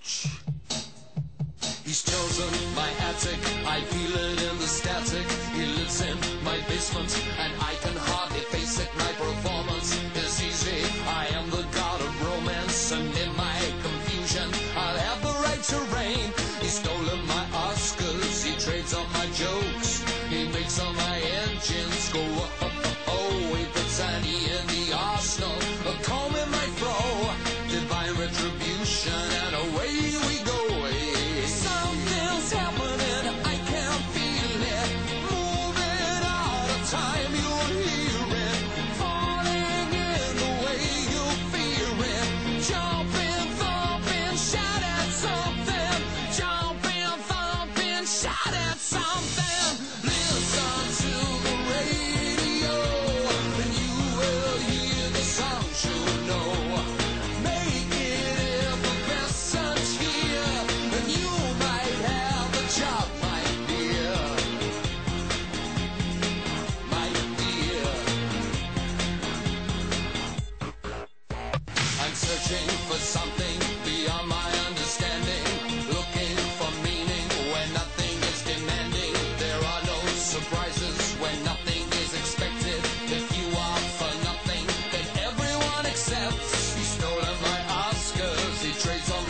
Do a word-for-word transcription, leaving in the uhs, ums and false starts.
He's chosen my attic, I feel it in the static. He lives in my basement, and I can hardly face it. My performance is easy, I am the god of romance, and in my confusion, I'll have the right to reign. He's stolen my Oscars, he trades on my jokes, he makes all my engines go up, up, up, oh. He puts Annie in the arsenal, a comb in my fro, divine retribution, and away we go. Something's happening, I can feel it, moving out of time, you'll hear it, falling in the way you fear it, jumping, thumping, shout at something, jumping, thumping, shout at something. Listen to the radio, and you will hear the songs you know. Make it effervescent here, and you might have a job, my dear, my dear. I'm searching for something beyond my understanding, looking for meaning where nothing is demanding. There are no surprises when nothing is expected. If you are for nothing, then everyone accepts. He stolen my Oscars, he trades on